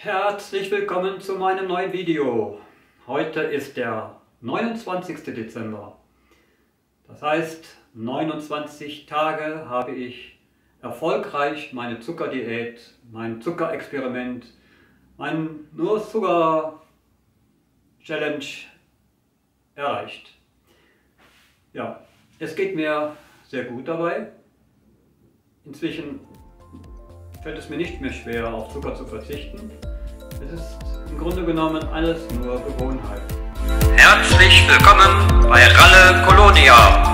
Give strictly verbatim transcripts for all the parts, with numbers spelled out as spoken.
Herzlich willkommen zu meinem neuen Video. Heute ist der neunundzwanzigste Dezember. Das heißt, neunundzwanzig Tage habe ich erfolgreich meine Zuckerdiät, mein Zuckerexperiment, mein Nur-Zucker-Challenge erreicht. Ja, es geht mir sehr gut dabei. Inzwischen fällt es mir nicht mehr schwer, auf Zucker zu verzichten. Es ist im Grunde genommen alles nur Gewohnheit. Herzlich willkommen bei Ralle Colonia.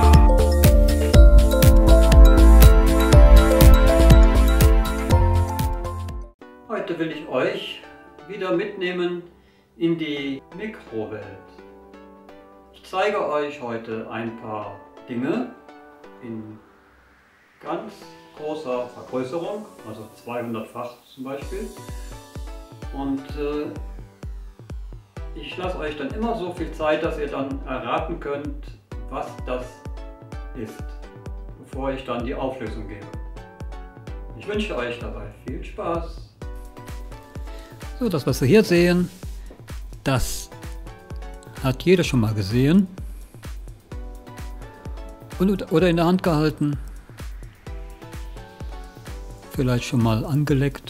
Heute will ich euch wieder mitnehmen in die Mikrowelt. Ich zeige euch heute ein paar Dinge in ganz großer Vergrößerung, also zweihundertfach zum Beispiel. Und äh, ich lasse euch dann immer so viel Zeit, dass ihr dann erraten könnt, was das ist, bevor ich dann die Auflösung gebe. Ich wünsche euch dabei viel Spaß. So, das, was wir hier sehen, das hat jeder schon mal gesehen und, oder in der Hand gehalten, vielleicht schon mal angeleckt.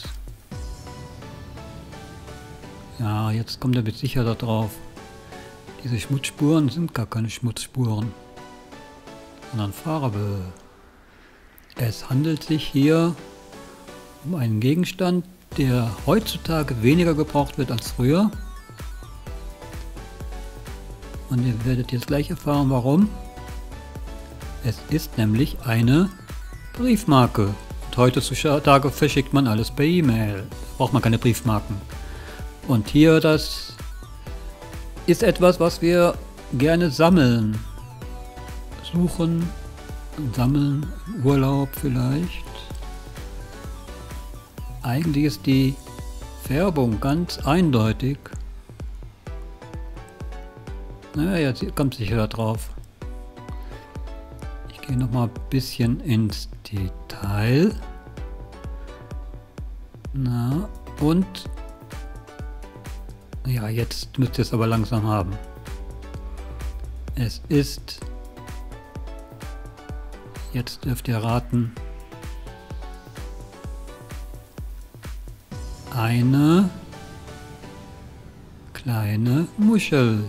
Ja, jetzt kommt er mit Sicherheit da drauf. Diese Schmutzspuren sind gar keine Schmutzspuren, sondern Farbe. Es handelt sich hier um einen Gegenstand, der heutzutage weniger gebraucht wird als früher. Und ihr werdet jetzt gleich erfahren, warum. Es ist nämlich eine Briefmarke. Und heutzutage verschickt man alles per E-Mail. Da braucht man keine Briefmarken. Und hier, das ist etwas, was wir gerne sammeln. Suchen und sammeln, Urlaub vielleicht. Eigentlich ist die Färbung ganz eindeutig. Naja, jetzt kommt sicher da drauf. Ich gehe noch mal ein bisschen ins Detail. Na, und ja, jetzt müsst ihr es aber langsam haben. Es ist, jetzt dürft ihr raten, eine kleine Muschel.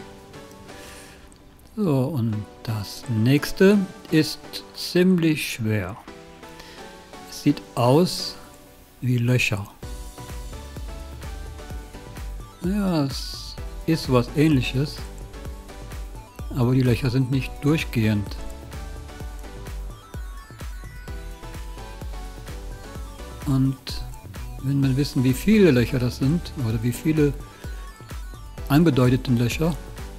So, und das nächste ist ziemlich schwer. Es sieht aus wie Löcher. Ja, es ist was Ähnliches, aber die Löcher sind nicht durchgehend. Und wenn wir wissen, wie viele Löcher das sind, oder wie viele angedeuteten Löcher,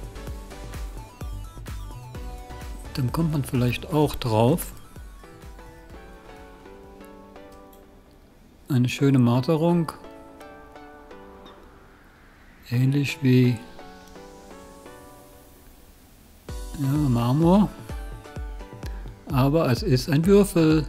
dann kommt man vielleicht auch drauf. Eine schöne Maserung. Ähnlich wie ja, Marmor, aber es ist ein Würfel.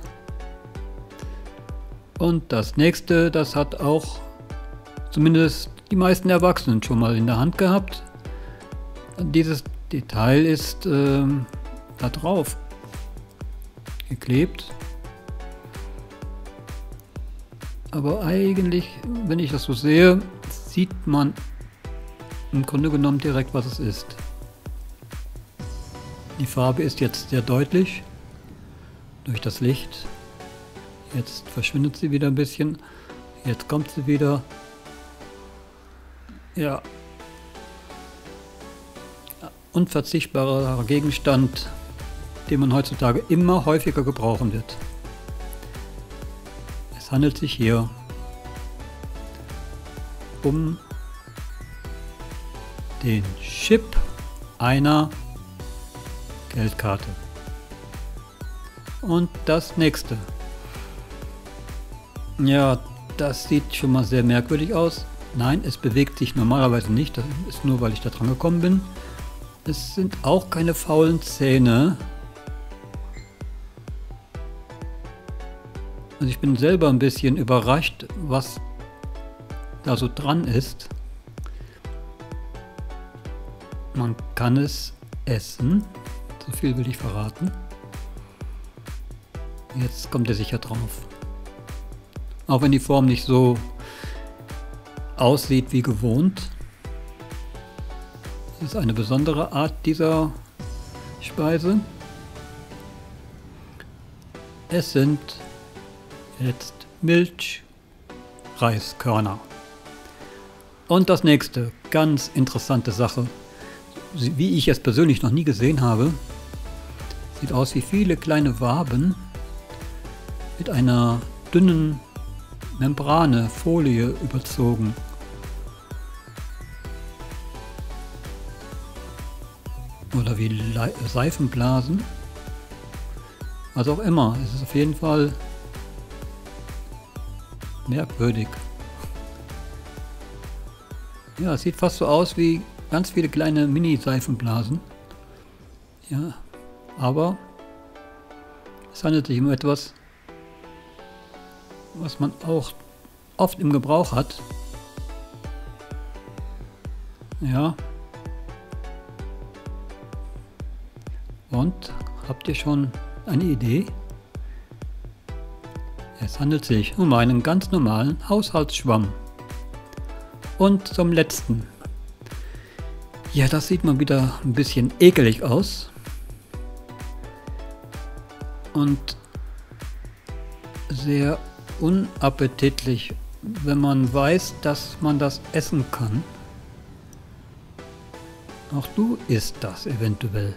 Und das nächste, das hat auch zumindest die meisten Erwachsenen schon mal in der Hand gehabt. Dieses Detail ist ähm, da drauf geklebt. Aber eigentlich, wenn ich das so sehe, sieht man im Grunde genommen direkt, was es ist. Die Farbe ist jetzt sehr deutlich durch das Licht. Jetzt verschwindet sie wieder ein bisschen. Jetzt kommt sie wieder. Ja. Unverzichtbarer Gegenstand, den man heutzutage immer häufiger gebrauchen wird. Es handelt sich hier um den Chip einer Geldkarte. Und das nächste. Ja, das sieht schon mal sehr merkwürdig aus. Nein, es bewegt sich normalerweise nicht. Das ist nur, weil ich da dran gekommen bin. Es sind auch keine faulen Zähne. Und ich bin selber ein bisschen überrascht, was da so dran ist. Man kann es essen, so viel will ich verraten. Jetzt kommt ihr sicher drauf. Auch wenn die Form nicht so aussieht wie gewohnt. Es ist eine besondere Art dieser Speise. Es sind jetzt Milchreiskörner. Und das nächste, ganz interessante Sache, wie ich es persönlich noch nie gesehen habe. Sieht aus wie viele kleine Waben mit einer dünnen Membrane, Folie überzogen. Oder wie Le- Seifenblasen. Was auch immer. Es ist auf jeden Fall merkwürdig. Ja, es sieht fast so aus wie ganz viele kleine Mini-Seifenblasen. Ja, aber es handelt sich um etwas, was man auch oft im Gebrauch hat. Ja. Und habt ihr schon eine Idee? Es handelt sich um einen ganz normalen Haushaltsschwamm. Und zum letzten. Ja, das sieht mal wieder ein bisschen ekelig aus. Und sehr unappetitlich, wenn man weiß, dass man das essen kann. Auch du isst das eventuell.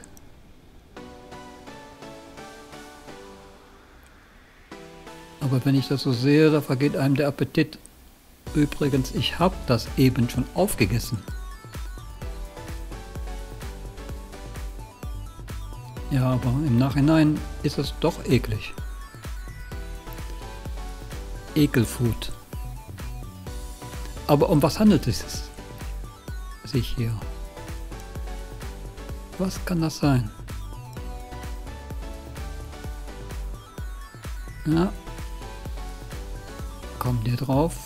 Aber wenn ich das so sehe, da vergeht einem der Appetit. Übrigens, ich habe das eben schon aufgegessen. Ja, aber im Nachhinein ist es doch eklig. Ekelfood. Aber um was handelt es sich hier? Was kann das sein? Ja. Kommt ihr drauf?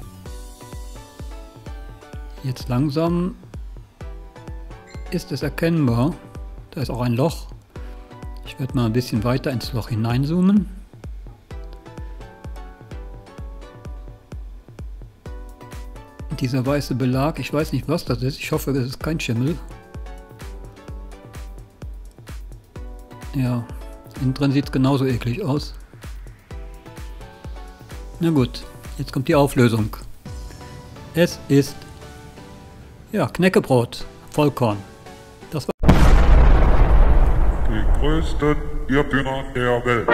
Jetzt langsam ist es erkennbar. Da ist auch ein Loch. Ich werde mal ein bisschen weiter ins Loch hineinzoomen. Dieser weiße Belag, ich weiß nicht, was das ist. Ich hoffe, das ist kein Schimmel. Ja, innen drin sieht es genauso eklig aus. Na gut, jetzt kommt die Auflösung. Es ist ja Knäckebrot, Vollkorn. Das war die größten Irrtümer der Welt.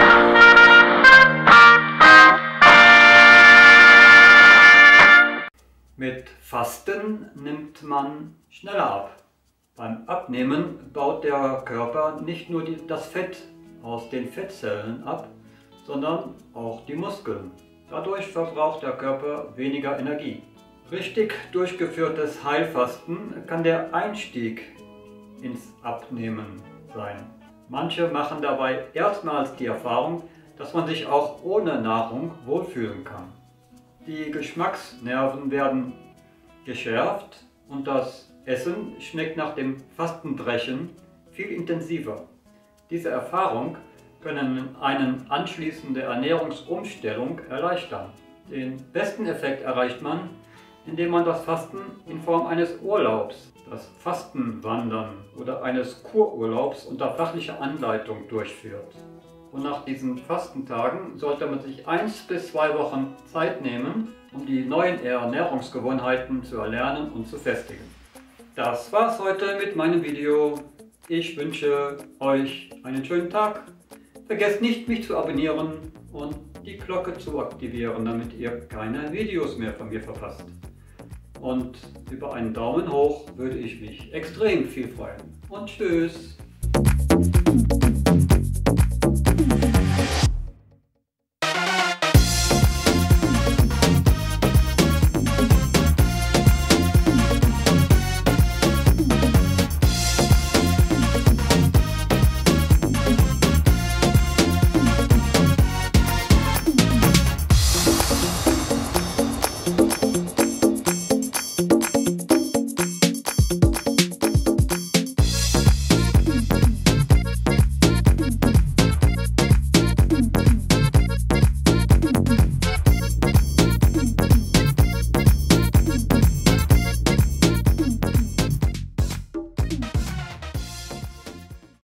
Mit Fasten nimmt man schneller ab. Beim Abnehmen baut der Körper nicht nur die, das Fett aus den Fettzellen ab, sondern auch die Muskeln. Dadurch verbraucht der Körper weniger Energie. Richtig durchgeführtes Heilfasten kann der Einstieg ins Abnehmen sein. Manche machen dabei erstmals die Erfahrung, dass man sich auch ohne Nahrung wohlfühlen kann. Die Geschmacksnerven werden geschärft und das Essen schmeckt nach dem Fastenbrechen viel intensiver. Diese Erfahrung können eine anschließende Ernährungsumstellung erleichtern. Den besten Effekt erreicht man, indem man das Fasten in Form eines Urlaubs, das Fastenwandern oder eines Kururlaubs unter fachlicher Anleitung durchführt. Und nach diesen Fastentagen sollte man sich eins bis zwei Wochen Zeit nehmen, um die neuen Ernährungsgewohnheiten zu erlernen und zu festigen. Das war's heute mit meinem Video. Ich wünsche euch einen schönen Tag. Vergesst nicht, mich zu abonnieren und die Glocke zu aktivieren, damit ihr keine Videos mehr von mir verpasst. Und über einen Daumen hoch würde ich mich extrem viel freuen. Und tschüss!